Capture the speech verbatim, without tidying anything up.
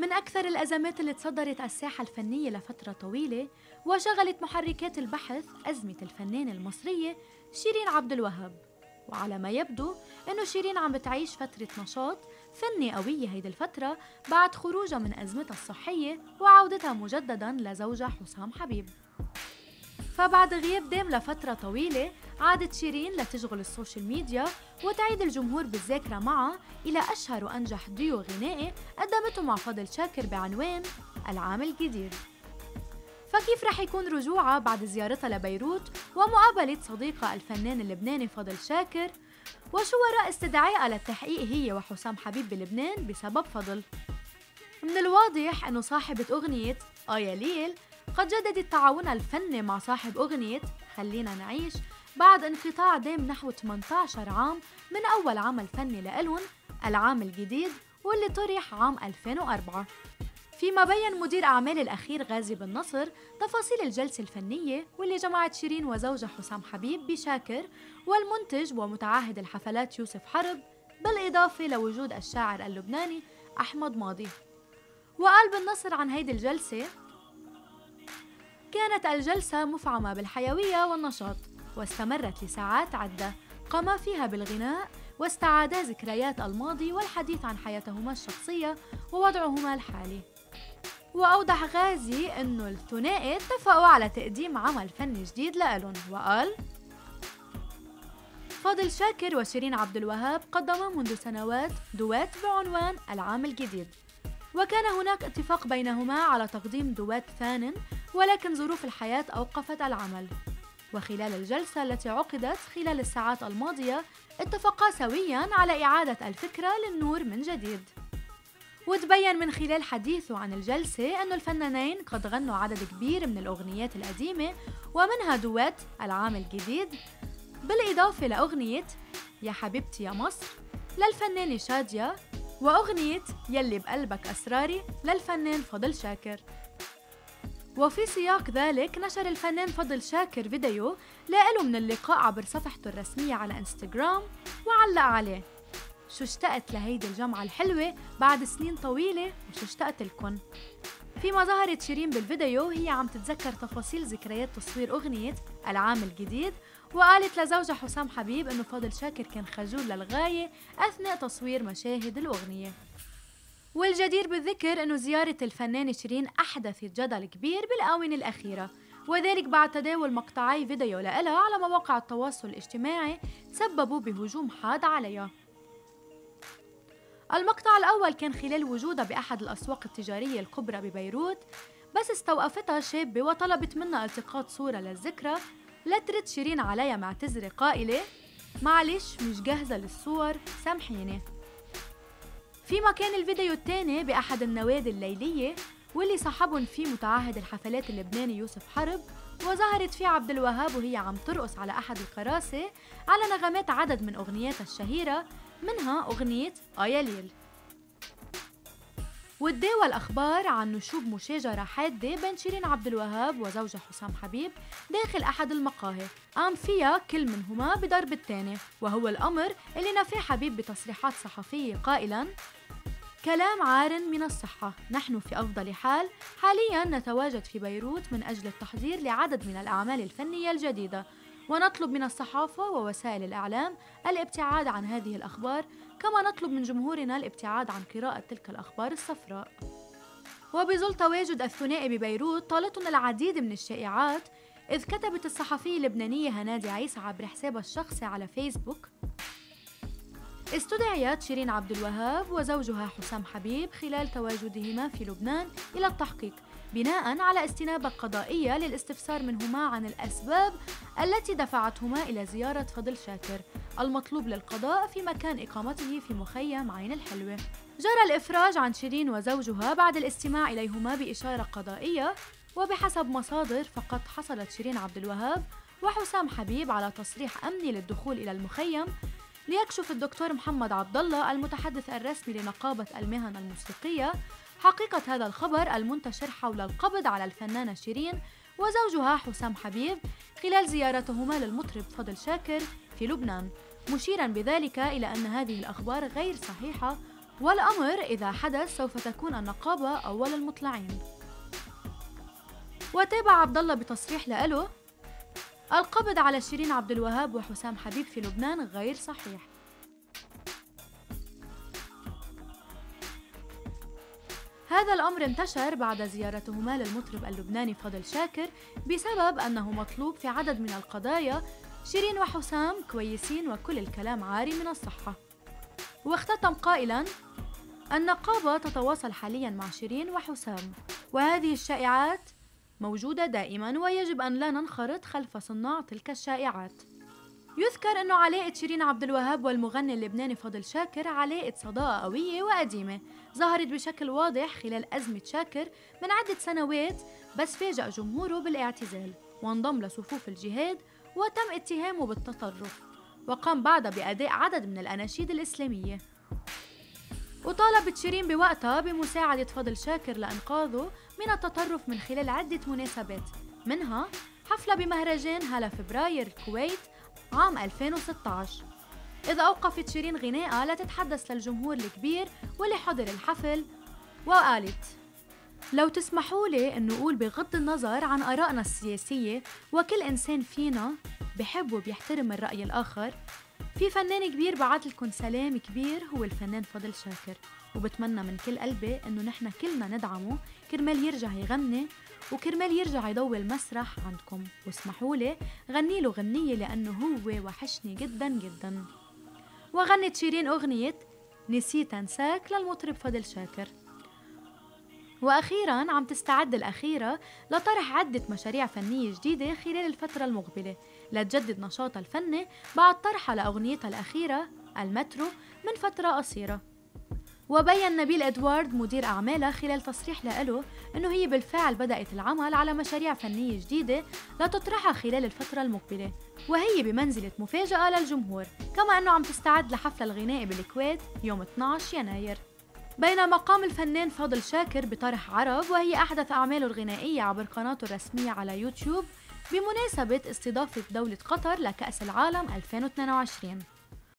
من أكثر الأزمات اللي تصدرت على الساحة الفنية لفترة طويلة وشغلت محركات البحث أزمة الفنانة المصرية شيرين عبد الوهاب. وعلى ما يبدو إنه شيرين عم بتعيش فترة نشاط فني قوية هيدي الفترة بعد خروجها من أزمتها الصحية وعودتها مجدداً لزوجها حسام حبيب. فبعد غياب دام لفترة طويلة عادت شيرين لتشغل السوشيال ميديا وتعيد الجمهور بالذاكرة معها إلى أشهر وأنجح ديو غنائي قدمته مع فضل شاكر بعنوان العام الجديد. فكيف رح يكون رجوعها بعد زيارتها لبيروت ومقابلة صديقها الفنان اللبناني فضل شاكر؟ وشو وراء استدعائها للتحقيق هي وحسام حبيب بلبنان بسبب فضل؟ من الواضح أنه صاحبة أغنية آه يا ليل قد جددت تعاونها الفني مع صاحب أغنية خلينا نعيش بعد انقطاع دام نحو ثمانية عشر عام من أول عمل فني لإلهم العام الجديد واللي طرح عام ألفين وأربعة. فيما بين مدير أعمال الأخير غازي بن نصر تفاصيل الجلسة الفنية واللي جمعت شيرين وزوجها حسام حبيب بشاكر والمنتج ومتعهد الحفلات يوسف حرب بالإضافة لوجود الشاعر اللبناني أحمد ماضي. وقال بن نصر عن هيدي الجلسة: كانت الجلسة مفعمة بالحيوية والنشاط واستمرت لساعات عدة قاما فيها بالغناء واستعادا ذكريات الماضي والحديث عن حياتهما الشخصية ووضعهما الحالي. وأوضح غازي أنه الثنائي اتفقوا على تقديم عمل فني جديد لإلهم. وقال: فاضل شاكر وشيرين عبد الوهاب قدما منذ سنوات دوات بعنوان العام الجديد، وكان هناك اتفاق بينهما على تقديم دوات ثان، ولكن ظروف الحياة أوقفت العمل. وخلال الجلسة التي عقدت خلال الساعات الماضية اتفقا سوياً على إعادة الفكرة للنور من جديد. وتبين من خلال حديثه عن الجلسة أن الفنانين قد غنوا عدد كبير من الأغنيات القديمة ومنها دوات العام الجديد بالإضافة لأغنية يا حبيبتي يا مصر للفنانة شادية وأغنية يلي بقلبك أسراري للفنان فضل شاكر. وفي سياق ذلك نشر الفنان فضل شاكر فيديو لإله من اللقاء عبر صفحته الرسمية على انستغرام وعلق عليه: شو اشتقت لهيدي الجمعة الحلوة بعد سنين طويلة وشو اشتقت لكن. فيما ظهرت شيرين بالفيديو هي عم تتذكر تفاصيل ذكريات تصوير أغنية العام الجديد، وقالت لزوجها حسام حبيب إنه فضل شاكر كان خجول للغاية أثناء تصوير مشاهد الأغنية. والجدير بالذكر أنه زيارة الفنانة شيرين أحدثت جدل كبير بالآونة الأخيرة، وذلك بعد تداول مقطعي فيديو لها على مواقع التواصل الاجتماعي تسببوا بهجوم حاد عليها. المقطع الأول كان خلال وجودها بأحد الأسواق التجارية الكبرى ببيروت، بس استوقفتها شابة وطلبت منها التقاط صورة للذكرى، لترد شيرين عليها معتذرة قائلة: معلش مش جاهزة للصور سامحيني. فيما كان الفيديو الثاني بأحد النوادي الليلية واللي صاحبهم فيه متعهد الحفلات اللبناني يوسف حرب، وظهرت فيه عبد الوهاب وهي عم ترقص على أحد الكراسي على نغمات عدد من أغنياتها الشهيرة منها أغنية آه يا ليل. وتداول الأخبار عن نشوب مشاجرة حادة بين شيرين عبد الوهاب وزوجها حسام حبيب داخل أحد المقاهي قام فيها كل منهما بضرب الثاني، وهو الأمر اللي نفاه حبيب بتصريحات صحفية قائلاً: كلام عار من الصحة، نحن في أفضل حال، حالياً نتواجد في بيروت من أجل التحضير لعدد من الأعمال الفنية الجديدة، ونطلب من الصحافة ووسائل الإعلام الابتعاد عن هذه الأخبار، كما نطلب من جمهورنا الابتعاد عن قراءة تلك الأخبار الصفراء. وبظل تواجد الثنائي ببيروت طالتهم العديد من الشائعات، إذ كتبت الصحفية اللبنانية هنادي عيسى عبر حسابها الشخصي على فيسبوك: استدعيت شيرين عبد الوهاب وزوجها حسام حبيب خلال تواجدهما في لبنان إلى التحقيق بناء على استنابة قضائية للاستفسار منهما عن الأسباب التي دفعتهما إلى زيارة فضل شاكر المطلوب للقضاء في مكان إقامته في مخيم عين الحلوة. جرى الإفراج عن شيرين وزوجها بعد الاستماع إليهما بإشارة قضائية، وبحسب مصادر فقد حصلت شيرين عبد الوهاب وحسام حبيب على تصريح أمني للدخول إلى المخيم، ليكشف الدكتور محمد عبد الله المتحدث الرسمي لنقابة المهن الموسيقية حقيقة هذا الخبر المنتشر حول القبض على الفنانة شيرين وزوجها حسام حبيب خلال زيارتهما للمطرب فضل شاكر في لبنان، مشيرا بذلك إلى أن هذه الأخبار غير صحيحة والأمر إذا حدث سوف تكون النقابة أول المطلعين. وتابع عبد الله بتصريح له: القبض على شيرين عبد الوهاب وحسام حبيب في لبنان غير صحيح. هذا الأمر انتشر بعد زيارتهما للمطرب اللبناني فضل شاكر بسبب أنه مطلوب في عدد من القضايا. شيرين وحسام كويسين وكل الكلام عاري من الصحة. واختتم قائلاً: النقابة تتواصل حالياً مع شيرين وحسام، وهذه الشائعات موجودة دائماً ويجب أن لا ننخرط خلف صناع تلك الشائعات. يذكر أنه علاقة شيرين عبد الوهاب والمغني اللبناني فضل شاكر علاقة صداقة قوية وقديمة ظهرت بشكل واضح خلال أزمة شاكر من عدة سنوات، بس فاجأ جمهوره بالاعتزال وانضم لصفوف الجهاد وتم اتهامه بالتطرف، وقام بعدها بأداء عدد من الأناشيد الإسلامية. وطالبت شيرين بوقتها بمساعدة فضل شاكر لإنقاذه من التطرف من خلال عدة مناسبات، منها حفلة بمهرجان هلا فبراير الكويت عام ألفين وستة عشر، إذ أوقفت شيرين غنائها لتتحدث للجمهور الكبير واللي حضر الحفل، وقالت: لو تسمحوا لي أنه أقول بغض النظر عن آرائنا السياسية، وكل إنسان فينا بحب وبيحترم الرأي الآخر، في فنان كبير بعت لكم سلام كبير هو الفنان فضل شاكر، وبتمنى من كل قلبي أنه نحن كلنا ندعمه كرمال يرجع يغني وكرمال يرجع يضوي المسرح عندكم، واسمحوا لي غني له غنية لأنه هو وحشني جدا جدا. وغنت شيرين أغنية نسيت أنساك للمطرب فضل شاكر. وأخيراً عم تستعد الأخيرة لطرح عدة مشاريع فنية جديدة خلال الفترة المقبلة لتجدد نشاطها الفني بعد طرحها لأغنيتها الأخيرة المترو من فترة قصيرة. وبين نبيل إدوارد مدير أعمالها خلال تصريح له أنه هي بالفعل بدأت العمل على مشاريع فنية جديدة لتطرحها خلال الفترة المقبلة، وهي بمنزلة مفاجأة للجمهور، كما أنه عم تستعد لحفل الغناء بالكويت يوم اثني عشر يناير. بينما قام الفنان فاضل شاكر بطرح عرب، وهي أحدث أعماله الغنائية عبر قناته الرسمية على يوتيوب بمناسبة استضافة دولة قطر لكأس العالم ألفين واثنين وعشرين.